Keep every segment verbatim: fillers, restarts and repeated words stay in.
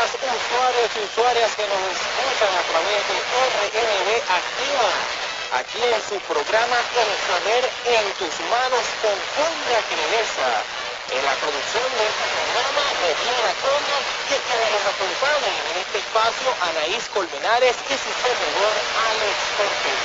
días, usuarios y usuarias que nos escuchan a través de R N B Activa, aquí en su programa El Saber en tus manos con Fundra Crevesa. En la producción de este programa, Regina Coña, y quienes nos acompañan en este espacio, Anaís Colmenares y su servidor Alex Cortés.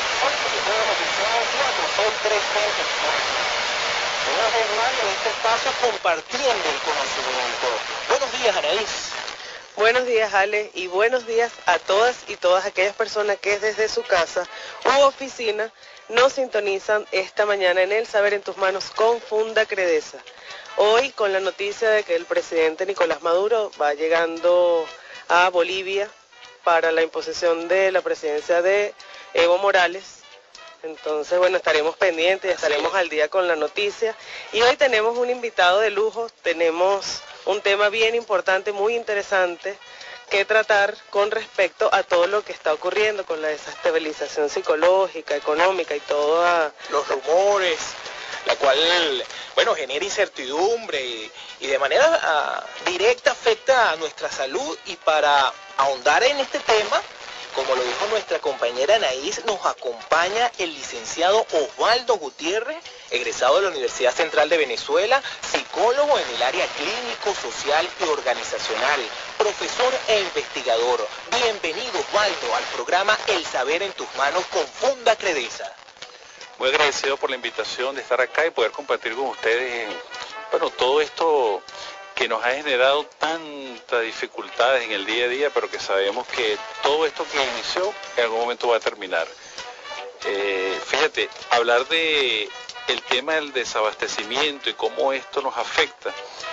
cuatro tres veinte cuatro. Una vez más en este espacio compartiendo el conocimiento. Buenos días, Anaís. Buenos días, Ale, y buenos días a todas y todas aquellas personas que desde su casa u oficina nos sintonizan esta mañana en El Saber en tus manos con Funda Credesa. Hoy con la noticia de que el presidente Nicolás Maduro va llegando a Bolivia para la imposición de la presidencia de Evo Morales. Entonces, bueno, estaremos pendientes, estaremos al día con la noticia. Y hoy tenemos un invitado de lujo, tenemos un tema bien importante, muy interesante, que tratar con respecto a todo lo que está ocurriendo con la desestabilización psicológica, económica y toda... Los rumores, la cual, bueno, genera incertidumbre y, y de manera uh, directa afecta a nuestra salud. Y para ahondar en este tema, como lo dijo nuestra compañera Anaís, nos acompaña el licenciado Osvaldo Gutiérrez, egresado de la Universidad Central de Venezuela, psicólogo en el área clínico, social y organizacional, profesor e investigador. Bienvenido, Osvaldo, al programa El Saber en tus manos con Funda Credesa. Muy agradecido por la invitación de estar acá y poder compartir con ustedes, bueno, todo esto que nos ha generado tantas dificultades en el día a día, pero que sabemos que todo esto que inició en algún momento va a terminar. Eh, fíjate, hablar de el tema del desabastecimiento y cómo esto nos afecta,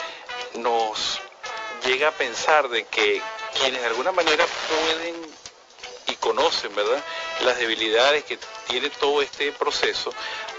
nos llega a pensar de que quienes de alguna manera pueden y conocen, ¿verdad?, las debilidades que tiene todo este proceso,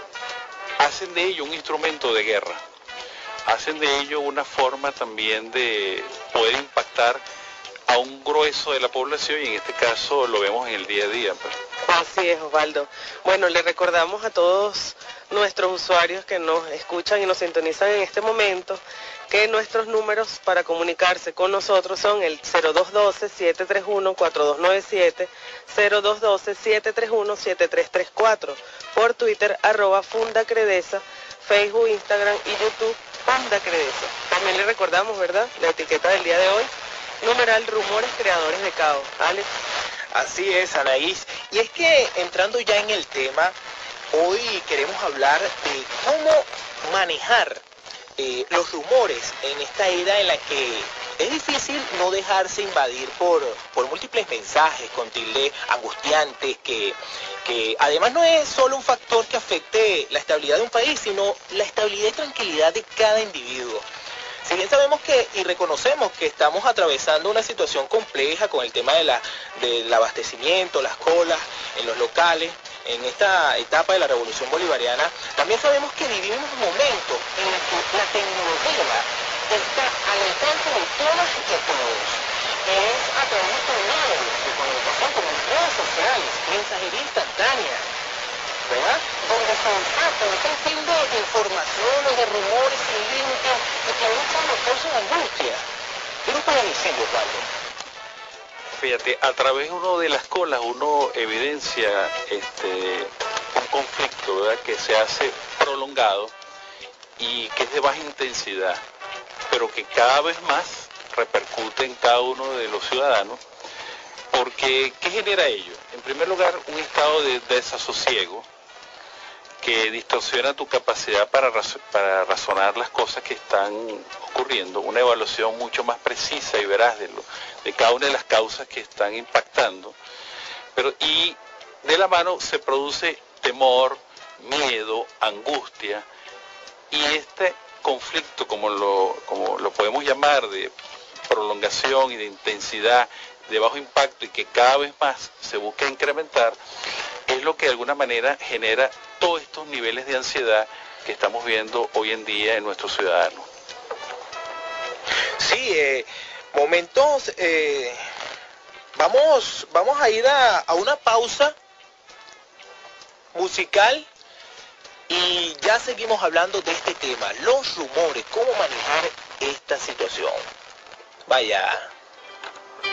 hacen de ello un instrumento de guerra. Hacen de ello una forma también de poder impactar a un grueso de la población, y en este caso lo vemos en el día a día. Pues. Así es, Osvaldo. Bueno, le recordamos a todos nuestros usuarios que nos escuchan y nos sintonizan en este momento que nuestros números para comunicarse con nosotros son el cero dos uno dos, siete tres uno, cuatro dos nueve siete, cero dos uno dos, siete tres uno, siete tres tres cuatro, por Twitter, arroba Funda Credesa, Facebook, Instagram y YouTube, Funda Credesa. También le recordamos, ¿verdad?, la etiqueta del día de hoy, numeral rumores creadores de caos. Alex. Así es, Anaís. Y es que entrando ya en el tema, hoy queremos hablar de cómo manejar eh, los rumores en esta era en la que es difícil no dejarse invadir por, por múltiples mensajes con tilde angustiantes que, que además no es solo un factor que afecte la estabilidad de un país, sino la estabilidad y tranquilidad de cada individuo. Si bien sabemos que y reconocemos que estamos atravesando una situación compleja con el tema de la, del abastecimiento, las colas en los locales, en esta etapa de la revolución bolivariana, también sabemos que vivimos un momento en el que la tecnología está al alcance de todas y de todos. Es a través de medios de comunicación como redes sociales, mensajería instantánea, ¿verdad?, donde se impacta un sinfín de informaciones, de rumores sin límites y que muchos nos causan angustia. ¿Qué nos puede decir, Osvaldo? Fíjate, a través uno de las colas uno evidencia este, un conflicto, ¿verdad?, que se hace prolongado y que es de baja intensidad, pero que cada vez más repercute en cada uno de los ciudadanos. Porque, ¿qué genera ello? En primer lugar, un estado de desasosiego que distorsiona tu capacidad para, raz para razonar las cosas que están ocurriendo, una evaluación mucho más precisa y veraz de, lo, de cada una de las causas que están impactando, pero y de la mano se produce temor, miedo, angustia, y este conflicto, como lo, como lo podemos llamar, de prolongación y de intensidad, de bajo impacto y que cada vez más se busca incrementar, es lo que de alguna manera genera todos estos niveles de ansiedad que estamos viendo hoy en día en nuestros ciudadanos. Sí, eh, momentos, eh, vamos, vamos a ir a, a una pausa musical y ya seguimos hablando de este tema, los rumores, cómo manejar esta situación. Vaya.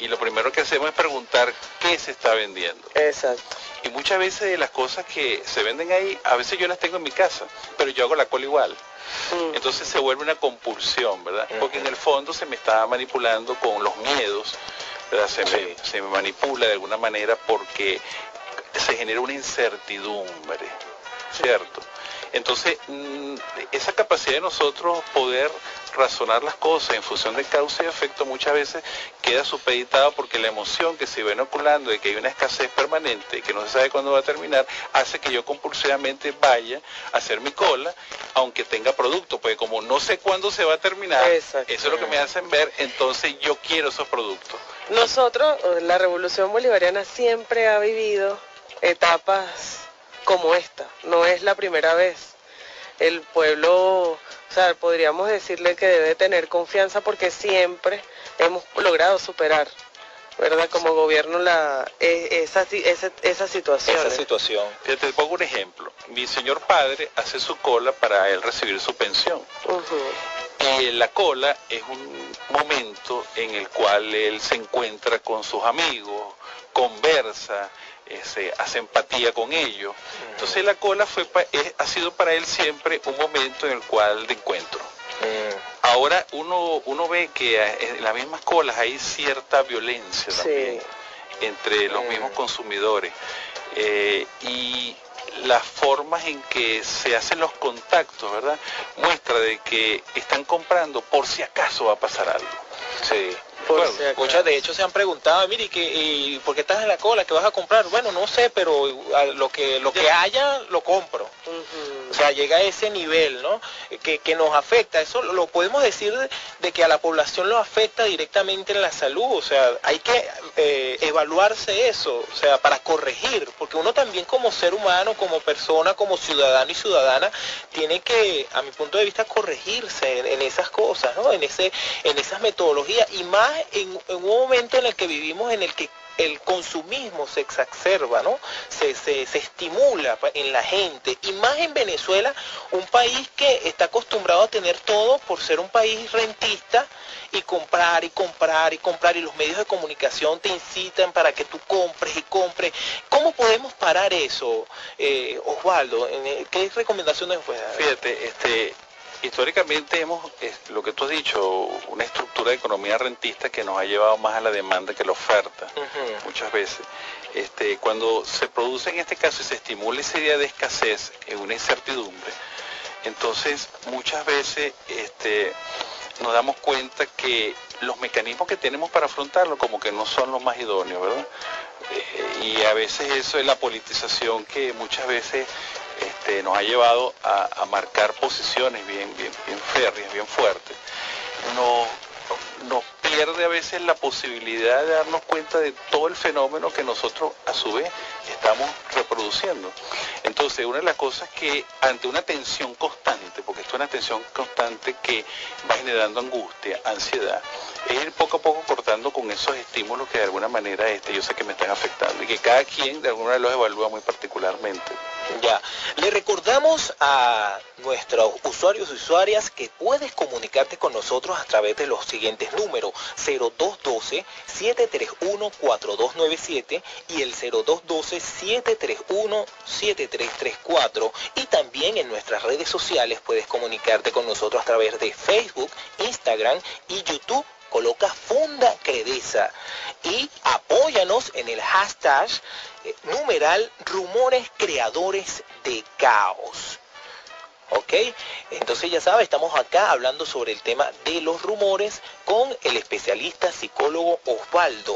y lo primero que hacemos es preguntar qué se está vendiendo. Exacto. Y muchas veces las cosas que se venden ahí, a veces yo las tengo en mi casa, pero yo hago la cola igual. Mm. Entonces se vuelve una compulsión, ¿verdad? Uh-huh. Porque en el fondo se me está manipulando con los miedos, ¿verdad? Se, sí. me, se me manipula de alguna manera porque se genera una incertidumbre, ¿cierto? Entonces, esa capacidad de nosotros poder razonar las cosas en función de causa y efecto muchas veces queda supeditada porque la emoción que se va inoculando de que hay una escasez permanente y que no se sabe cuándo va a terminar, hace que yo compulsivamente vaya a hacer mi cola, aunque tenga producto, porque como no sé cuándo se va a terminar, eso es lo que me hacen ver, entonces yo quiero esos productos. Nosotros, la Revolución Bolivariana siempre ha vivido etapas como esta, no es la primera vez. El pueblo, o sea, podríamos decirle que debe tener confianza porque siempre hemos logrado superar, ¿verdad? Como gobierno la esa esa, esa situación. Esa situación. Fíjate, te pongo un ejemplo. Mi señor padre hace su cola para él recibir su pensión. Uh-huh. Y la cola es un momento en el cual él se encuentra con sus amigos, conversa, se hace empatía con ellos. Entonces la cola fue pa, es, ha sido para él siempre un momento en el cual de encuentro. Mm. Ahora uno uno ve que en las mismas colas hay cierta violencia también, sí, entre los mm. mismos consumidores, eh, y las formas en que se hacen los contactos, ¿verdad? Muestra de que están comprando por si acaso va a pasar algo. Sí. Bueno, muchas de hecho se han preguntado, mire, ¿qué, y ¿por qué estás en la cola? ¿Qué vas a comprar? Bueno, no sé, pero lo que lo que haya lo compro. Uh-huh. O sea, llega a ese nivel, ¿no? Que, que nos afecta. Eso lo podemos decir de, de que a la población lo afecta directamente en la salud. O sea, hay que eh, evaluarse eso, o sea, para corregir, porque uno también como ser humano, como persona, como ciudadano y ciudadana, tiene que, a mi punto de vista, corregirse en, en esas cosas, ¿no? En ese, en esas metodologías, y más En, en un momento en el que vivimos, en el que el consumismo se exacerba, ¿no? Se, se, se estimula en la gente, y más en Venezuela, un país que está acostumbrado a tener todo por ser un país rentista, y comprar y comprar y comprar, y los medios de comunicación te incitan para que tú compres y compres. ¿Cómo podemos parar eso, eh, Osvaldo? ¿Qué recomendaciones puedes dar? Fíjate, este... históricamente hemos, eh, lo que tú has dicho, una estructura de economía rentista que nos ha llevado más a la demanda que la oferta, uh-huh. muchas veces. Este, cuando se produce en este caso y se estimula esa idea de escasez, en una incertidumbre, entonces muchas veces este, nos damos cuenta que los mecanismos que tenemos para afrontarlo como que no son los más idóneos, ¿verdad? Eh, y a veces eso es la politización que muchas veces Este, nos ha llevado a, a marcar posiciones bien, bien, bien férreas, bien fuertes. Nos, nos pierde a veces la posibilidad de darnos cuenta de todo el fenómeno que nosotros a su vez estamos reproduciendo. Entonces, una de las cosas que ante una tensión constante, porque esto es una tensión constante que va generando angustia, ansiedad, es ir poco a poco cortando con esos estímulos que de alguna manera este, yo sé que me están afectando y que cada quien de alguna manera los evalúa muy particularmente. Ya, le recordamos a nuestros usuarios y usuarias que puedes comunicarte con nosotros a través de los siguientes números: cero dos uno dos, siete tres uno, cuatro dos nueve siete y el cero dos uno dos, siete tres uno, siete tres tres cuatro, y también en nuestras redes sociales puedes comunicarte con nosotros a través de Facebook, Instagram y YouTube. Coloca Funda Credesa y apóyanos en el hashtag eh, numeral rumores creadores de caos. ¿Ok? Entonces ya sabes, estamos acá hablando sobre el tema de los rumores con el especialista psicólogo Osvaldo.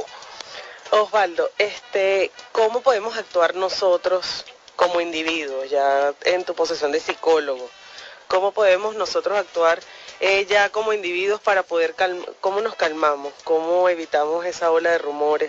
Osvaldo, este, ¿cómo podemos actuar nosotros como individuos, ya en tu posición de psicólogo? ¿Cómo podemos nosotros actuar eh, ya como individuos para poder calmar, cómo nos calmamos, cómo evitamos esa ola de rumores?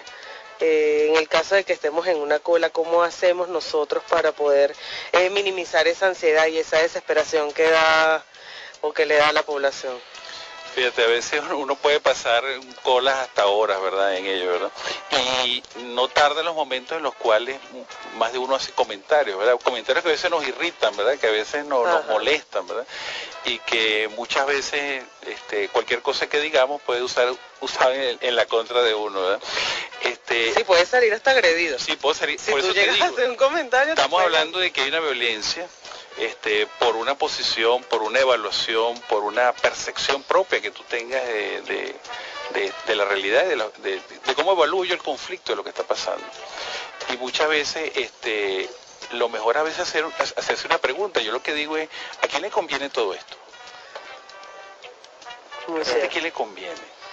Eh, en el caso de que estemos en una cola, ¿cómo hacemos nosotros para poder eh, minimizar esa ansiedad y esa desesperación que da o que le da a la población? Fíjate, a veces uno puede pasar colas hasta horas, ¿verdad? En ello, ¿verdad? Y no tarda en los momentos en los cuales más de uno hace comentarios, ¿verdad? Comentarios que a veces nos irritan, ¿verdad? Que a veces no, nos molestan, ¿verdad? Y que muchas veces este, cualquier cosa que digamos puede usar usar en, en la contra de uno, ¿verdad? Este, sí, puede salir hasta agredido. Sí, puede salir. Si por tú eso llegas te digo, a hacer un comentario... estamos hablando de que hay una violencia este, por una posición, por una evaluación, por una percepción propia que tú tengas de, de, de, de la realidad, de, la, de, de cómo evalúo yo el conflicto de lo que está pasando. Y muchas veces... este lo mejor a veces hacer, hacerse una pregunta. Yo lo que digo es, ¿a quién le conviene todo esto? ¿A quién le conviene?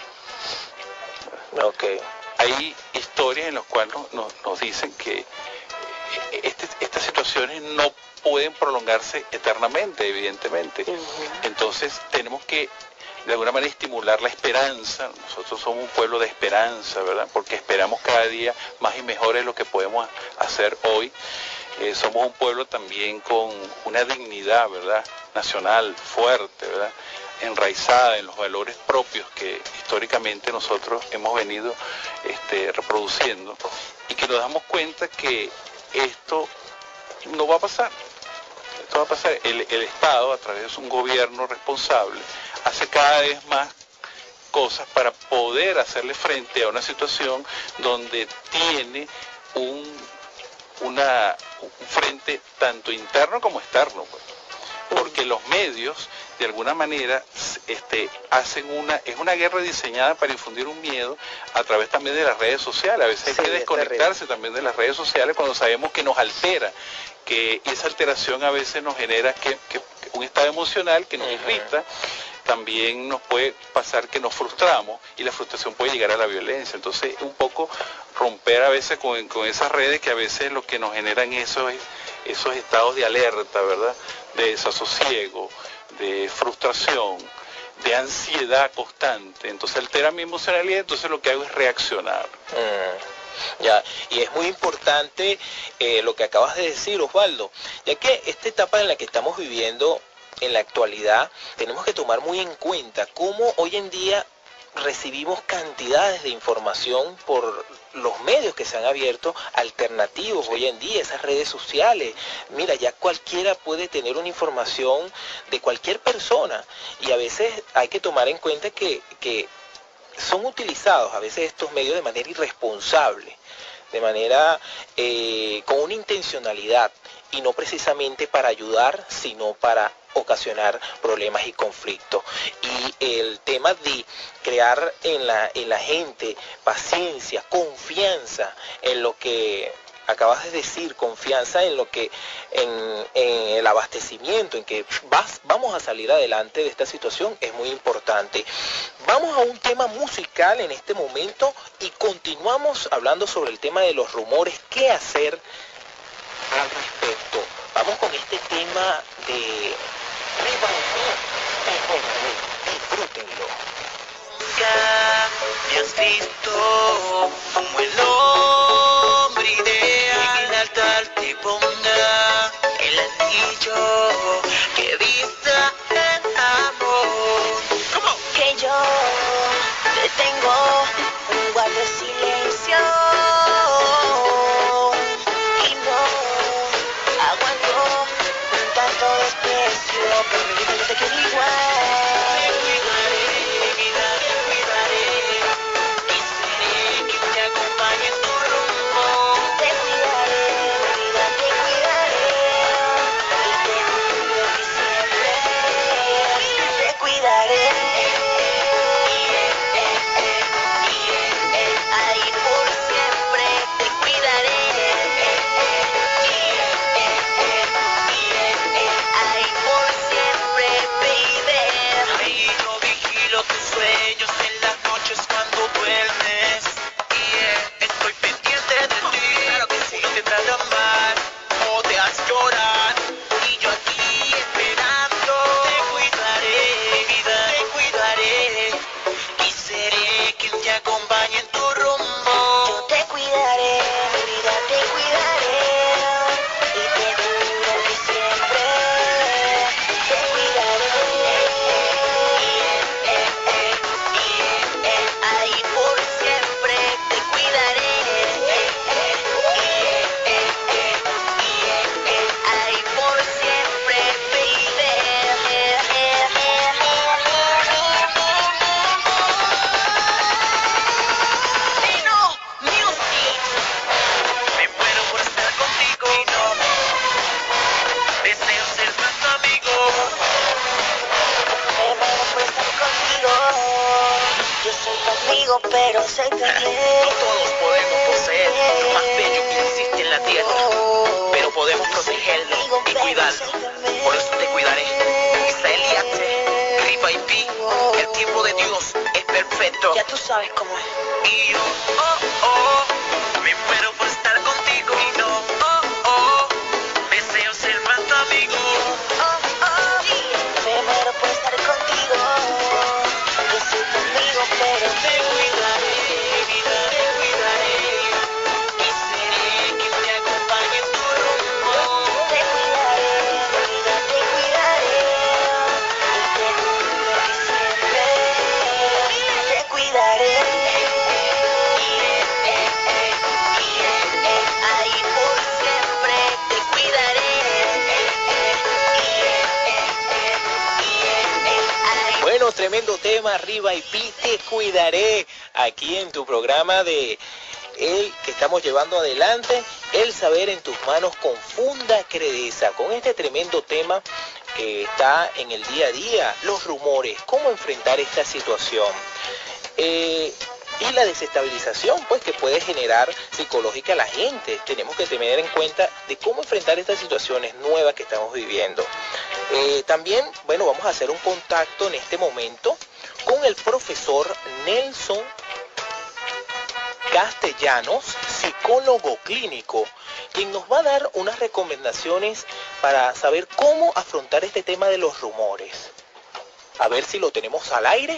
Okay. Hay historias en las cuales nos, nos dicen que este, estas situaciones no pueden prolongarse eternamente, evidentemente. Uh-huh. Entonces tenemos que de alguna manera estimular la esperanza. Nosotros somos un pueblo de esperanza, ¿verdad? Porque esperamos cada día más y mejor es lo que podemos hacer hoy. Eh, somos un pueblo también con una dignidad, ¿verdad? Nacional fuerte, ¿verdad? Enraizada en los valores propios que históricamente nosotros hemos venido este, reproduciendo, y que nos damos cuenta que esto no va a pasar. Esto va a pasar. El, el Estado, a través de un gobierno responsable, hace cada vez más cosas para poder hacerle frente a una situación donde tiene un Una, un frente tanto interno como externo, pues. Porque los medios de alguna manera este, hacen una, es una guerra diseñada para infundir un miedo a través también de las redes sociales. A veces hay sí, que desconectarse también de las redes sociales cuando sabemos que nos altera, que esa alteración a veces nos genera que, que un estado emocional que nos uh-huh. irrita. También nos puede pasar que nos frustramos y la frustración puede llegar a la violencia. Entonces un poco romper a veces con, con esas redes que a veces lo que nos generan esos, esos estados de alerta, ¿verdad? De desasosiego, de frustración, de ansiedad constante. Entonces altera mi emocionalidad, entonces lo que hago es reaccionar. Mm. Ya, y es muy importante eh, lo que acabas de decir, Osvaldo, ya que esta etapa en la que estamos viviendo en la actualidad, tenemos que tomar muy en cuenta cómo hoy en día recibimos cantidades de información por los medios que se han abierto alternativos hoy en día, esas redes sociales. Mira, ya cualquiera puede tener una información de cualquier persona, y a veces hay que tomar en cuenta que, que son utilizados a veces estos medios de manera irresponsable, de manera eh, con una intencionalidad, y no precisamente para ayudar, sino para ocasionar problemas y conflictos. Y el tema de crear en la, en la gente paciencia, confianza en lo que acabas de decir, confianza en lo que, en, en el abastecimiento, en que vas, vamos a salir adelante de esta situación, es muy importante. Vamos a un tema musical en este momento y continuamos hablando sobre el tema de los rumores, qué hacer al respecto. Vamos con este tema de disfrútenlo. Ya me has visto como el hombre ideal, en el altar te ponga el anillo que vista el amor. ¿Cómo? Que yo te tengo un guardo silencio y no aguanto un tanto desprecio, pero mi vida te quiero igual. soy tu amigo, pero acéptame. No todos podemos poseer lo más bello que existe en la tierra, pero podemos protegerlo y cuidarlo. Por eso te cuidaré. Isael Yache, Riva y Pi, el tiempo de Dios es perfecto. Ya tú sabes cómo es. Y yo, oh, oh, me muero por estar contigo. Y no, oh, oh, deseo ser más tu amigo. Oh, oh, me muero por estar contigo. Yo soy tu amigo, pero Te cuidaré, te cuidaré, y seré quien te acompañe en tu rumbo. te cuidaré, vida, te cuidaré. Y te juro que siempre te cuidaré. Ahí por siempre te cuidaré. Bueno, tremendo tema, Riva y Pi, te cuidaré, aquí en tu programa de el que estamos llevando adelante, El Saber en Tus Manos con Funda Credesa, con este tremendo tema que está en el día a día, los rumores, cómo enfrentar esta situación. Eh, y la desestabilización pues que puede generar psicológica a la gente. Tenemos que tener en cuenta de cómo enfrentar estas situaciones nuevas que estamos viviendo. Eh, también, bueno, vamos a hacer un contacto en este momento con el profesor Nelson Castellanos, psicólogo clínico, quien nos va a dar unas recomendaciones para saber cómo afrontar este tema de los rumores. A ver si lo tenemos al aire.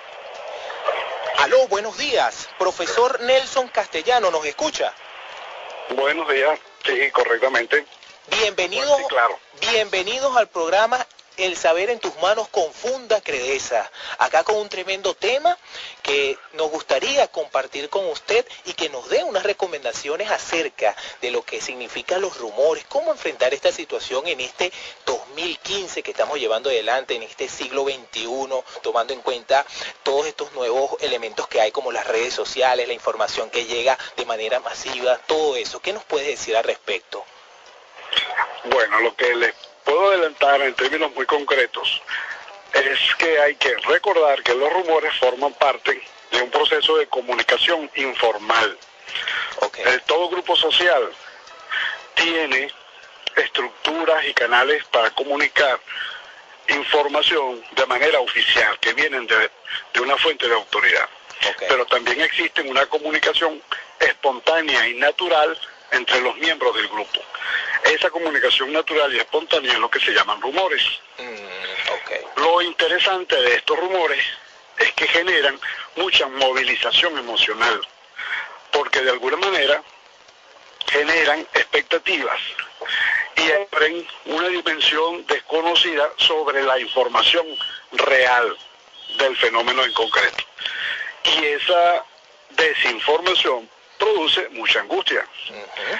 Aló, buenos días. Profesor Nelson Castellano, ¿nos escucha? Buenos días, sí, correctamente. Bienvenidos, Sí, claro. bienvenidos al programa El Saber en Tus Manos con Funda Credesa. Acá con un tremendo tema que nos gustaría compartir con usted y que nos dé unas recomendaciones acerca de lo que significan los rumores, cómo enfrentar esta situación en este dos mil quince que estamos llevando adelante, en este siglo veintiuno, tomando en cuenta todos estos nuevos elementos que hay como las redes sociales, la información que llega de manera masiva, todo eso. ¿Qué nos puede decir al respecto? Bueno, lo que les puedo adelantar en términos muy concretos es que hay que recordar que los rumores forman parte de un proceso de comunicación informal. Okay. El todo grupo social tiene estructuras y canales para comunicar información de manera oficial que vienen de, de una fuente de autoridad. Okay. Pero también existe una comunicación espontánea y natural entre los miembros del grupo. Esa comunicación natural y espontánea es lo que se llaman rumores. Mm, okay. Lo interesante de estos rumores es que generan mucha movilización emocional, porque de alguna manera generan expectativas y abren una dimensión desconocida sobre la información real del fenómeno en concreto. Y esa desinformación produce mucha angustia. Uh-huh.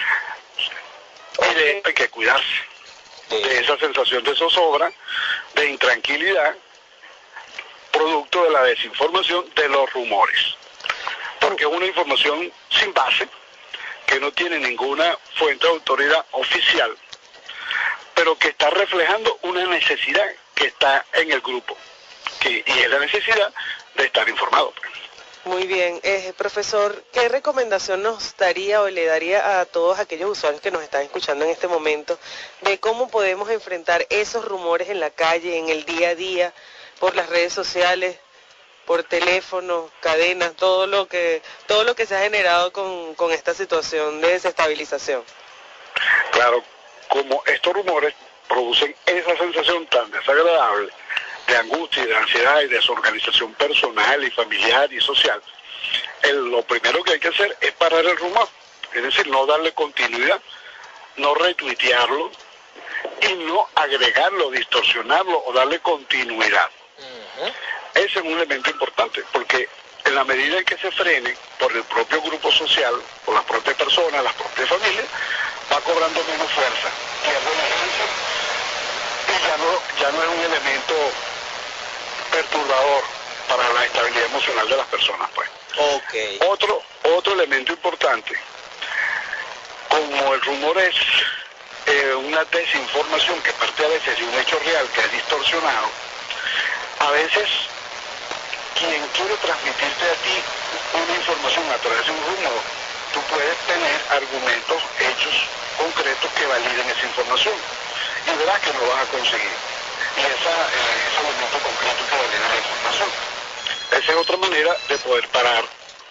Y de esto hay que cuidarse, de esa sensación de zozobra, de intranquilidad, producto de la desinformación, de los rumores. Porque es una información sin base, que no tiene ninguna fuente de autoridad oficial, pero que está reflejando una necesidad que está en el grupo, que, y es la necesidad de estar informado. Pues. Muy bien, eh, profesor, ¿qué recomendación nos daría o le daría a todos aquellos usuarios que nos están escuchando en este momento de cómo podemos enfrentar esos rumores en la calle, en el día a día, por las redes sociales, por teléfono, cadenas, todo lo que todo lo que se ha generado con, con esta situación de desestabilización? Claro, como estos rumores producen esa sensación tan desagradable de angustia y de ansiedad y desorganización personal y familiar y social, el, lo primero que hay que hacer es parar el rumor, es decir, no darle continuidad, no retuitearlo y no agregarlo, distorsionarlo o darle continuidad. Uh-huh. Ese es un elemento importante, porque en la medida en que se frene por el propio grupo social, por las propias personas, las propias familias, va cobrando menos fuerza, pierde vigencia y ya no, ya no es un elemento perturbador para la estabilidad emocional de las personas, pues. Okay. Otro, otro elemento importante, como el rumor es eh, una desinformación que parte a veces de un hecho real que es distorsionado, a veces quien quiere transmitirte a ti una información a través de un rumor, tú puedes tener argumentos, hechos concretos que validen esa información. Y verás que lo vas a conseguir. Y esa, eh, ese argumento concreto que valida la información. Esa es otra manera de poder parar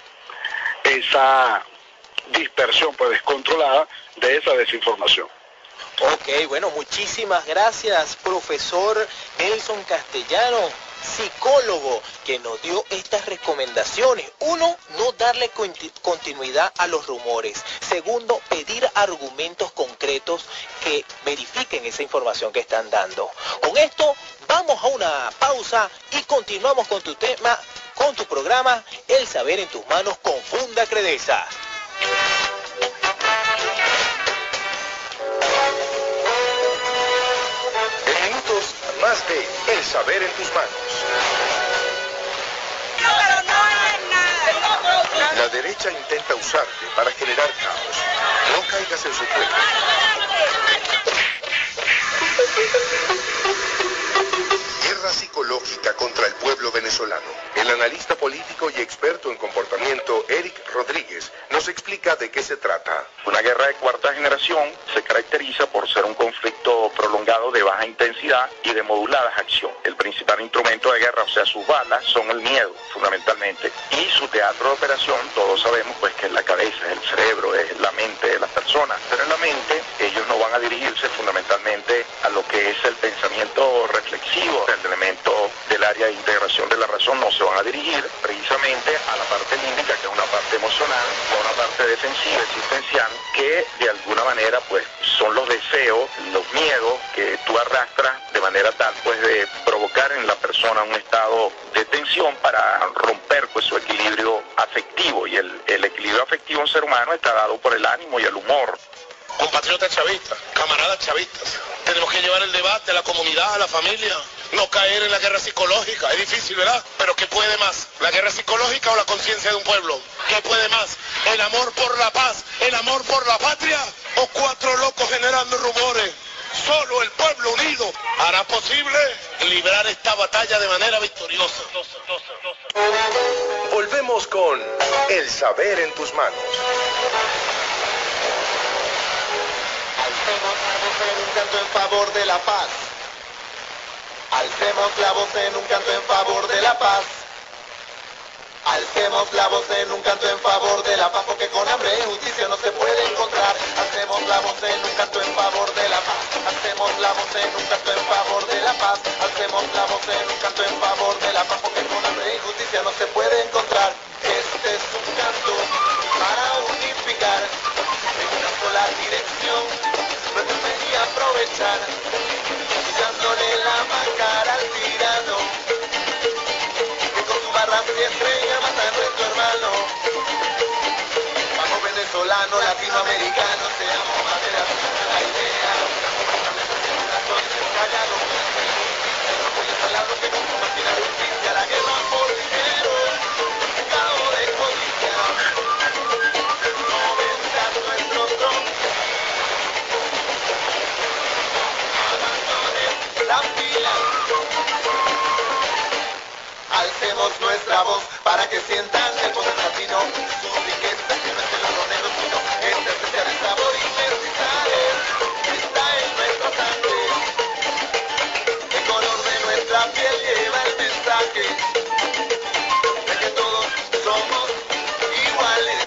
esa dispersión pues descontrolada de esa desinformación. Ok, bueno, muchísimas gracias, profesor Nelson Castellano, psicólogo, que nos dio estas recomendaciones. Uno, no darle conti- continuidad a los rumores. Segundo, pedir argumentos concretos que verifiquen esa información que están dando. Con esto, vamos a una pausa y continuamos con tu tema, con tu programa, El Saber en tus Manos con Funda Credesa. En minutos, más de El Saber en tus Manos. La derecha intenta usarte para generar caos. No caigas en su juego. Guerra psicológica contra el pueblo venezolano. El analista político y experto en comportamiento Eric Rodríguez nos explica de qué se trata. Una guerra de cuarta generación se caracteriza por ser un conflicto prolongado de baja intensidad y de moduladas acción. El principal instrumento de guerra, o sea, sus balas, son el miedo, fundamentalmente. Y su teatro de operación, todos sabemos pues que es la cabeza, es el cerebro, es la mente de las personas. Pero en la mente, ellos no van a dirigirse fundamentalmente a lo que es el pensamiento reflexivo, el elemento del área de integración de la razón, no se van a dirigir precisamente a la parte límbica, que es una parte emocional, o una parte defensiva, existencial, que de alguna manera pues son los deseos, los miedos que tú arrastras de manera tal pues de provocar en la persona un estado de tensión para romper pues su equilibrio afectivo, y el, el equilibrio afectivo en un ser humano está dado por el ánimo y el humor. Compatriotas chavistas, camaradas chavistas, tenemos que llevar el debate a la comunidad, a la familia, no caer en la guerra psicológica. Es difícil, ¿verdad? Pero ¿qué puede más? ¿La guerra psicológica o la conciencia de un pueblo? ¿Qué puede más? ¿El amor por la paz, el amor por la patria o cuatro locos generando rumores? Solo el pueblo unido hará posible librar esta batalla de manera victoriosa. Volvemos con El Saber en tus Manos. Alcemos la voz en un canto en favor de la paz. Alcemos la voz en un canto en favor de la paz. Alcemos la voz en un canto en favor de la paz, porque con hambre y justicia no se puede encontrar. Alcemos la voz en un canto en favor de la paz. Alcemos la voz en un canto en favor de la paz. Alcemos la voz en un canto en favor de la paz, porque con hambre y justicia no se puede encontrar. Este es un canto para unificar en una sola dirección, proteger y aprovechar, quitándole la máscara al tirano, que con su barra y estrella mata a nuestro hermano. Vamos venezolano, latinoamericano, seamos más de la la idea, callado, el orgullo salado que nos combatir la justicia, la guerra por dinero, pecado de codicia. Alcemos nuestra voz para que sientan el poder latino, su riqueza que no es el oro negro, sino este especial de sabor y mestizaje está en nuestra sangre. El color de nuestra piel lleva el mensaje de que todos somos iguales.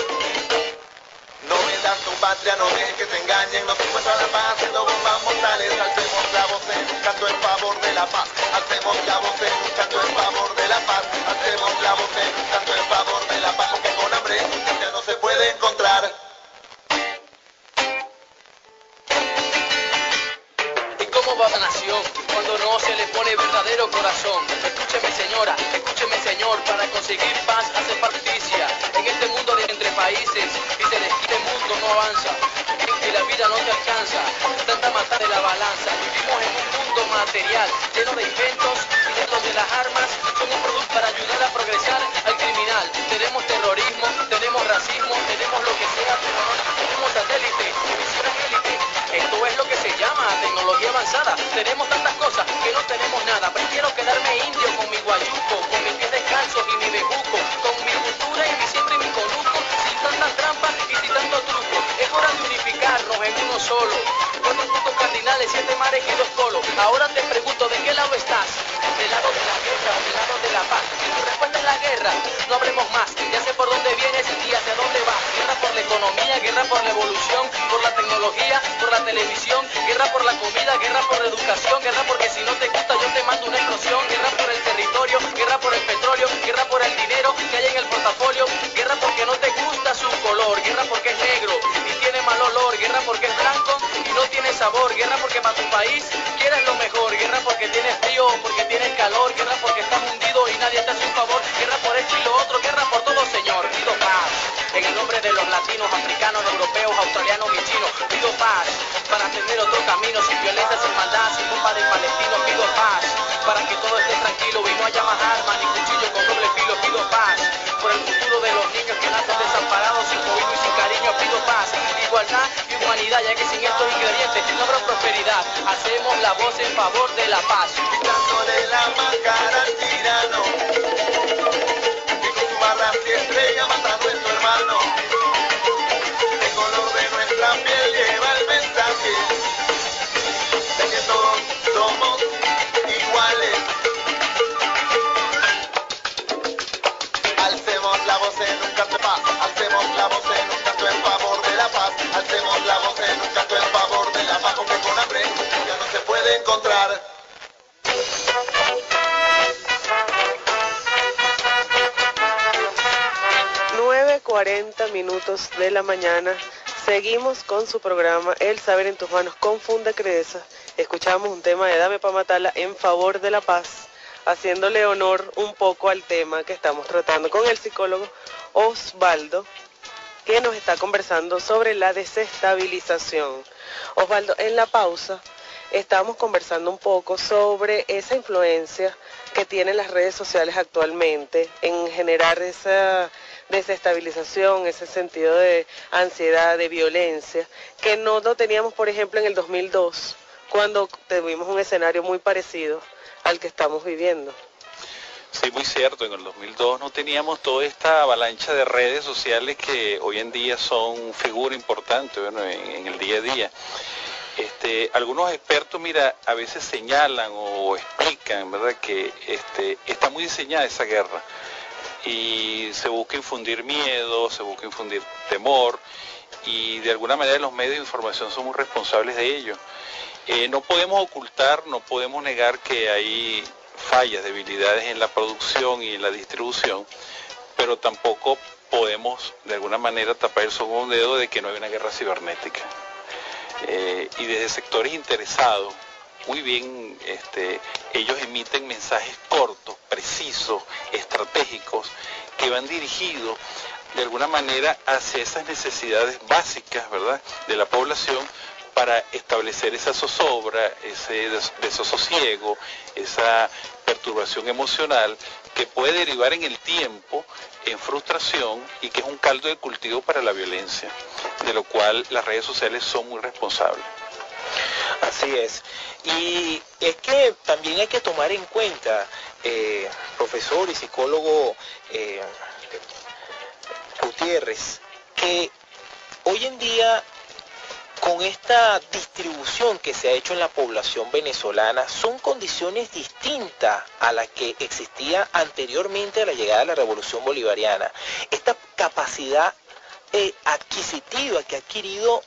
No vendas tu patria, no dejes que te engañen, no se encuentra la paz haciendo bombas mortales. Alcemos la voz en un canto en favor de la paz. Alcemos la voz en un canto en favor de la paz. Alcemos la voz en un canto en favor de la paz, porque con hambre y justicia no se puede encontrar. ¿Y cómo va la nación cuando no se le pone verdadero corazón? Escúcheme señora, escúcheme señor, para conseguir paz hace falta justicia. En este mundo de entre países y se les quita el mundo no avanza, y la vida no te alcanza, tanta matar de la balanza. Vivimos en un mundo material lleno de inventos y de donde las armas son un producto para ayudar a progresar al criminal. Tenemos terrorismo, tenemos racismo, tenemos lo que sea, pero no tenemos satélite, división élite. Esto es lo que se llama tecnología avanzada. Tenemos tantas cosas que no tenemos nada. Prefiero quedarme indio con mi guayuco, con mi pie de carne animales, siete mares y dos polos. Ahora te pregunto, ¿de qué lado estás? ¿Del lado de la guerra o del lado de la paz? Si tu respuesta es la guerra, no hablemos más. Ya sé por dónde vienes y hacia dónde vas. Guerra por la economía, guerra por la evolución, por la tecnología, por la televisión, guerra por la comida, guerra por la educación, guerra porque si no te gusta yo te mando una explosión, guerra por el territorio, guerra por el petróleo, guerra por el dinero que hay en el portafolio, guerra porque no te gusta su color, guerra porque es negro y tiene mal olor, guerra porque es blanco y no tiene sabor, guerra porque para tu país quieres lo mejor, guerra porque tienes frío, porque tienes calor, guerra porque estás hundido y nadie te hace un favor, guerra por esto y lo otro, guerra por todo, señor. Pido paz en el nombre de los latinos, africanos, europeos, australianos y chinos. Pido paz para tener otro camino, sin violencia, sin maldad, sin culpa de palestinos. Pido paz para que todo esté tranquilo y no haya más armas ni cuchillos con doble filo. Pido paz por el futuro de los niños que nacen desamparados, sin cobija y sin cariño. Pido paz, igualdad y humanidad, ya que sin estos ingredientes no habrá prosperidad. Hacemos la voz en favor de la paz. Quitándole la máscara al tirano, que con su barra y estrella mata a nuestro hermano. El color de nuestra piel lleva el mensaje de que todos somos iguales. Alcemos la voz en un canto de paz, alcemos la voz en un canto en favor de la paz, alcemos la voz en un canto en favor de la paz, porque con hambre ya no se puede encontrar. nueve cuarenta minutos de la mañana. Seguimos con su programa El Saber en tus Manos con Funda Credesa. Escuchamos un tema de Dame pa' Matarla en favor de la paz, haciéndole honor un poco al tema que estamos tratando con el psicólogo Osvaldo, que nos está conversando sobre la desestabilización. Osvaldo, en la pausa estamos conversando un poco sobre esa influencia que tienen las redes sociales actualmente en generar esa desestabilización, ese sentido de ansiedad, de violencia, que no lo teníamos, por ejemplo, en el dos mil dos, cuando tuvimos un escenario muy parecido al que estamos viviendo. Sí, muy cierto, en el dos mil dos no teníamos toda esta avalancha de redes sociales que hoy en día son figura importante, bueno, en, en el día a día. Este, algunos expertos, mira, a veces señalan o explican, ¿verdad?, que este, está muy diseñada esa guerra y se busca infundir miedo, se busca infundir temor y de alguna manera los medios de información son muy responsables de ello. Eh, no podemos ocultar, no podemos negar que hay fallas, debilidades en la producción y en la distribución, pero tampoco podemos de alguna manera tapar el sol con un dedo de que no hay una guerra cibernética. Eh, y desde sectores interesados, muy bien, este, ellos emiten mensajes cortos, precisos, estratégicos, que van dirigidos de alguna manera hacia esas necesidades básicas, ¿verdad?, de la población, para establecer esa zozobra, ese des desasosiego, esa perturbación emocional que puede derivar en el tiempo en frustración y que es un caldo de cultivo para la violencia, de lo cual las redes sociales son muy responsables. Así es. Y es que también hay que tomar en cuenta, eh, profesor y psicólogo eh, Gutiérrez, que hoy en día, con esta distribución que se ha hecho en la población venezolana, son condiciones distintas a las que existía anteriormente a la llegada de la Revolución Bolivariana. Esta capacidad eh, adquisitiva que ha adquirido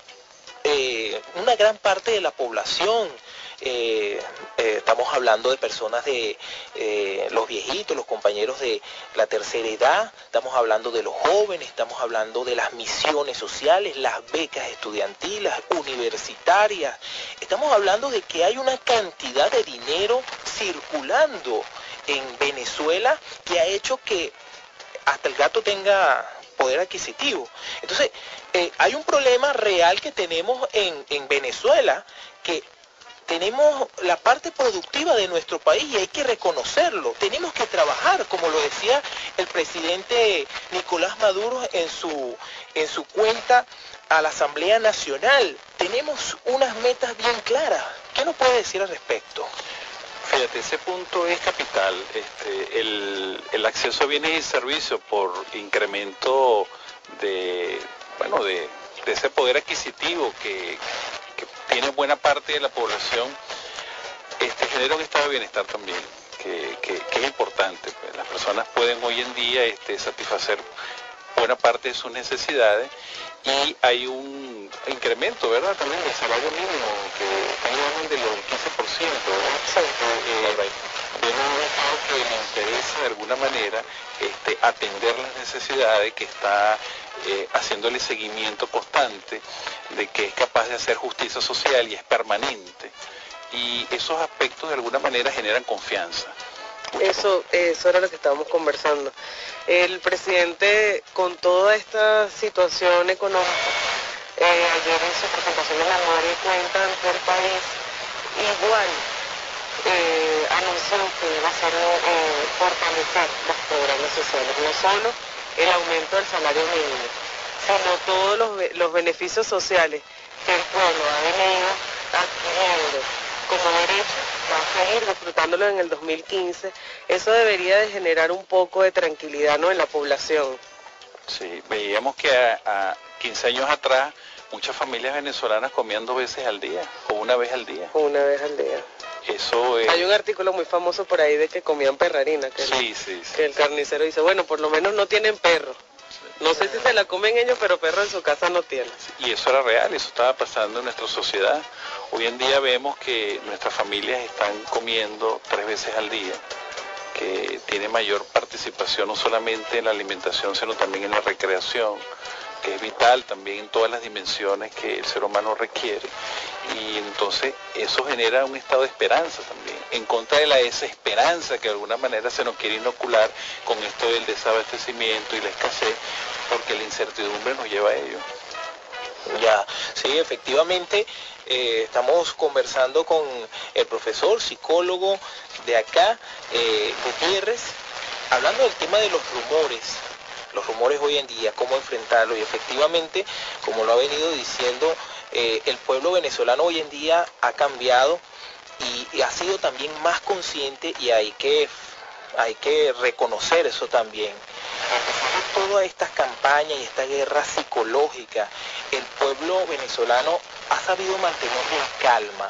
eh, una gran parte de la población, eh, eh, estamos hablando de personas de eh, los viejitos, los compañeros de la tercera edad, estamos hablando de los jóvenes, estamos hablando de las misiones sociales, las becas estudiantiles, universitarias, estamos hablando de que hay una cantidad de dinero circulando en Venezuela que ha hecho que hasta el gato tenga poder adquisitivo. Entonces, eh, hay un problema real que tenemos en, en Venezuela, que tenemos la parte productiva de nuestro país y hay que reconocerlo. Tenemos que trabajar, como lo decía el presidente Nicolás Maduro en su, en su cuenta a la Asamblea Nacional. Tenemos unas metas bien claras. ¿Qué nos puede decir al respecto? Fíjate, ese punto es capital. Este, el, el acceso a bienes y servicios por incremento de, bueno, de, de ese poder adquisitivo que, que tiene buena parte de la población, este, genera un estado de bienestar también, que, que, que es importante. Pues. Las personas pueden hoy en día este, satisfacer buena parte de sus necesidades y hay un incremento, ¿verdad? También del salario mínimo, que están del quince por ciento, ¿verdad? Eh, de un Estado que le interesa de alguna manera este, atender las necesidades, que está eh, haciéndole seguimiento constante, de que es capaz de hacer justicia social y es permanente. Y esos aspectos de alguna manera generan confianza. Eso, eso era lo que estábamos conversando. El presidente, con toda esta situación económica, eh, ayer en su presentación de la memoria y cuenta del país, igual eh, anunció que iba a hacer eh, fortalecer los programas sociales, no solo el aumento del salario mínimo, sino todos los, los beneficios sociales que el pueblo ha venido adquiriendo como derecho, va a seguir disfrutándolo en el dos mil quince. Eso debería de generar un poco de tranquilidad, ¿no?, en la población. Sí, veíamos que a, a quince años atrás muchas familias venezolanas comían dos veces al día, o una vez al día. Una vez al día. Eso es... Hay un artículo muy famoso por ahí de que comían perrarina, que, sí, el, sí, sí. que el carnicero dice, bueno, por lo menos no tienen perro. No sé si se la comen ellos, pero perro en su casa no tienen. Y eso era real, eso estaba pasando en nuestra sociedad. Hoy en día vemos que nuestras familias están comiendo tres veces al día, que tiene mayor participación no solamente en la alimentación, sino también en la recreación, que es vital también en todas las dimensiones que el ser humano requiere. Y entonces eso genera un estado de esperanza también, en contra de la desesperanza que de alguna manera se nos quiere inocular con esto del desabastecimiento y la escasez, porque la incertidumbre nos lleva a ello. Ya, sí, efectivamente, eh, estamos conversando con el profesor, psicólogo de acá, eh, Gutiérrez, hablando del tema de los rumores, los rumores hoy en día, cómo enfrentarlos, y efectivamente, como lo ha venido diciendo, eh, el pueblo venezolano hoy en día ha cambiado y, y ha sido también más consciente, y hay que, hay que reconocer eso también. A pesar de todas estas campañas y esta guerra psicológica, el pueblo venezolano ha sabido mantener la calma.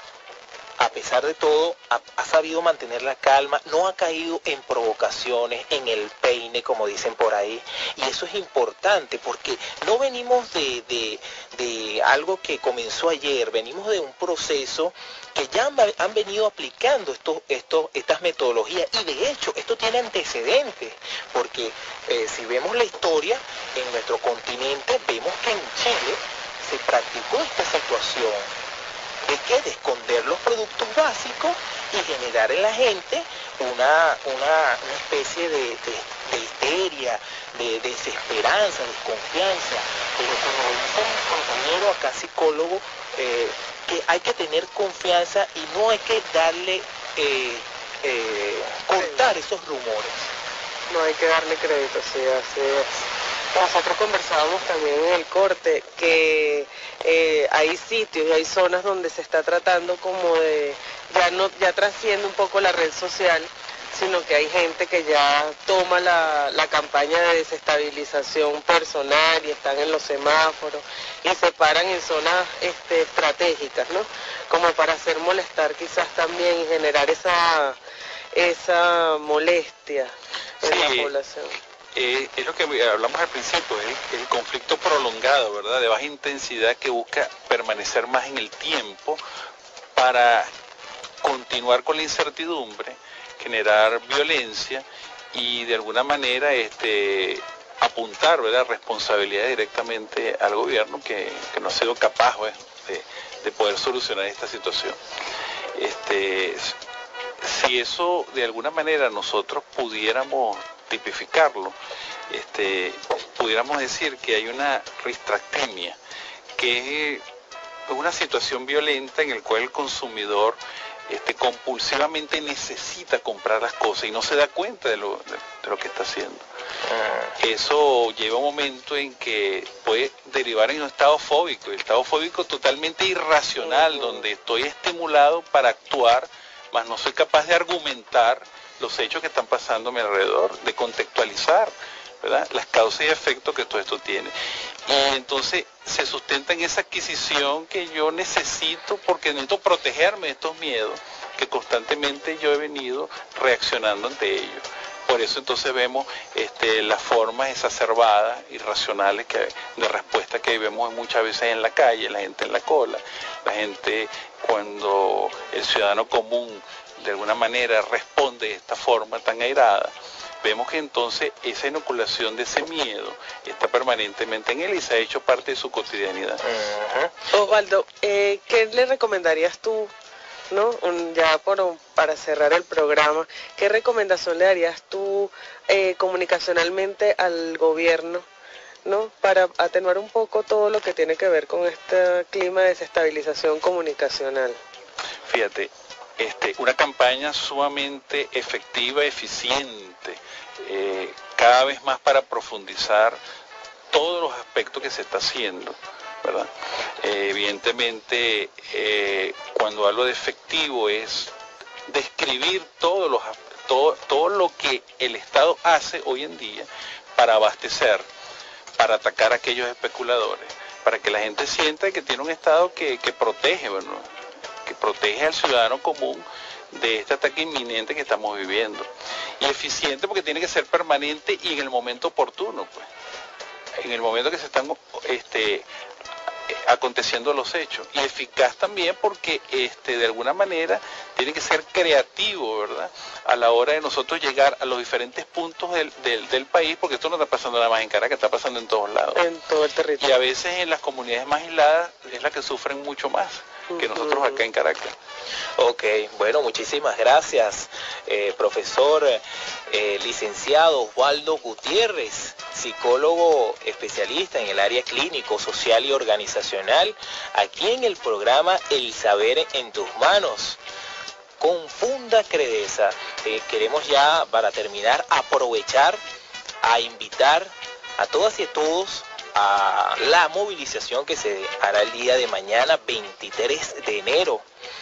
A pesar de todo, ha, ha sabido mantener la calma, no ha caído en provocaciones, en el peine, como dicen por ahí. Y eso es importante, porque no venimos de, de, de algo que comenzó ayer, venimos de un proceso que ya han, han venido aplicando estos, estos, estas metodologías. Y de hecho, esto tiene antecedentes, porque eh, si vemos la historia en nuestro continente, vemos que en Chile se practicó esta situación. ¿De qué? De esconder los productos básicos y generar en la gente una, una, una especie de, de, de histeria, de desesperanza, desconfianza. Pero como dice mi compañero acá psicólogo, eh, que hay que tener confianza y no hay que darle, eh, eh, cortar esos rumores. No hay que darle crédito, sí, así es. Nosotros conversábamos también en el corte que eh, hay sitios y hay zonas donde se está tratando como de, ya no, ya trasciende un poco la red social, sino que hay gente que ya toma la, la campaña de desestabilización personal y están en los semáforos y se paran en zonas este, estratégicas, ¿no? Como para hacer molestar quizás también y generar esa, esa molestia en sí. la población. Eh, es lo que hablamos al principio, el, el conflicto prolongado, ¿verdad?, de baja intensidad, que busca permanecer más en el tiempo para continuar con la incertidumbre, generar violencia y de alguna manera este, apuntar, ¿verdad?, responsabilidad directamente al gobierno que, que no ha sido capaz, ¿verdad?, de, de poder solucionar esta situación. Este, si eso de alguna manera nosotros pudiéramos tipificarlo, este, pudiéramos decir que hay una ristractemia, que es una situación violenta en la cual el consumidor este, compulsivamente necesita comprar las cosas y no se da cuenta de lo, de, de lo que está haciendo. Eso lleva un momento en que puede derivar en un estado fóbico, el estado fóbico totalmente irracional, donde estoy estimulado para actuar, mas no soy capaz de argumentar los hechos que están pasando a mi alrededor, de contextualizar ¿verdad? Las causas y efectos que todo esto tiene. Y entonces se sustenta en esa adquisición que yo necesito, porque necesito protegerme de estos miedos que constantemente yo he venido reaccionando ante ellos. Por eso entonces vemos este, las formas exacerbadas, irracionales que, de respuesta que vemos muchas veces en la calle, la gente en la cola, la gente cuando el ciudadano común de alguna manera responde de esta forma tan airada. Vemos que entonces esa inoculación de ese miedo está permanentemente en él y se ha hecho parte de su cotidianidad. Uh-huh. Osvaldo, eh, ¿qué le recomendarías tú, no, Un, ya por, para cerrar el programa, qué recomendación le darías tú eh, comunicacionalmente al gobierno, no, para atenuar un poco todo lo que tiene que ver con este clima de desestabilización comunicacional? Fíjate, este, una campaña sumamente efectiva, eficiente, eh, cada vez más para profundizar todos los aspectos que se está haciendo, ¿verdad? Eh, evidentemente, eh, cuando hablo de efectivo es describir todos los, todo, todo lo que el Estado hace hoy en día para abastecer, para atacar a aquellos especuladores, para que la gente sienta que tiene un Estado que, que protege, ¿verdad? Que protege al ciudadano común de este ataque inminente que estamos viviendo. Y eficiente porque tiene que ser permanente y en el momento oportuno, pues. En el momento que se están este, aconteciendo los hechos. Y eficaz también porque este, de alguna manera tiene que ser creativo, ¿verdad? A la hora de nosotros llegar a los diferentes puntos del, del, del país, porque esto no está pasando nada más en Caracas, está pasando en todos lados. En todo el territorio. Y a veces en las comunidades más aisladas es la que sufren mucho más que nosotros acá en Caracas. Ok, bueno, muchísimas gracias, eh, profesor eh, licenciado Osvaldo Gutiérrez, psicólogo especialista en el área clínico, social y organizacional, aquí en el programa El Saber en Tus Manos. Con Funda Credesa, eh, queremos ya, para terminar, aprovechar a invitar a todas y a todos a la movilización que se hará el día de mañana, veintitrés de enero.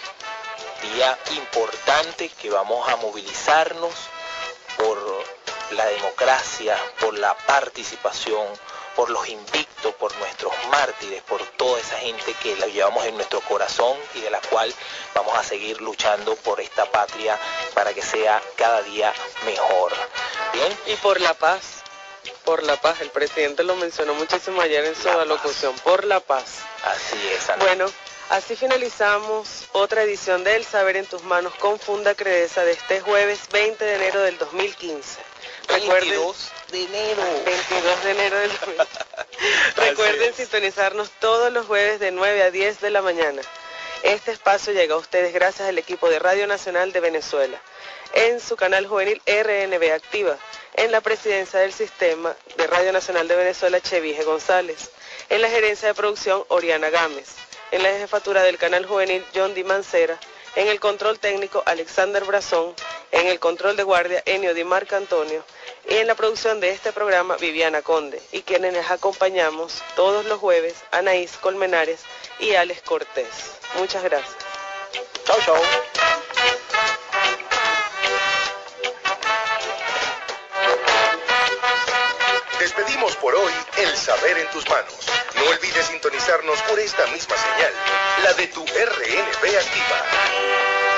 Día importante que vamos a movilizarnos por la democracia, por la participación, por los invictos, por nuestros mártires, por toda esa gente que la llevamos en nuestro corazón y de la cual vamos a seguir luchando por esta patria para que sea cada día mejor. Bien. Y por la paz. Por la paz, el presidente lo mencionó muchísimo ayer en su La alocución, por la paz. Así es, Ana. Bueno, así finalizamos otra edición de El Saber en Tus Manos con Funda Credesa de este jueves veinte de enero del dos mil quince. veintidós de enero. veintidós de enero del dos mil quince. Recuerden sintonizarnos todos los jueves de nueve a diez de la mañana. Este espacio llega a ustedes gracias al equipo de Radio Nacional de Venezuela, en su canal juvenil R N V Activa, en la presidencia del sistema de Radio Nacional de Venezuela, Chevige González, en la gerencia de producción, Oriana Gámez, en la jefatura del canal juvenil, John Di Mancera, en el control técnico, Alexander Brazón, en el control de guardia, Enio Di Marco Antonio, y en la producción de este programa, Viviana Conde, y quienes les acompañamos todos los jueves, Anaís Colmenares y Alex Cortés. Muchas gracias. Chau, chau. Despedimos por hoy El Saber en Tus Manos. No olvides sintonizarnos por esta misma señal, la de tu R N V Activa.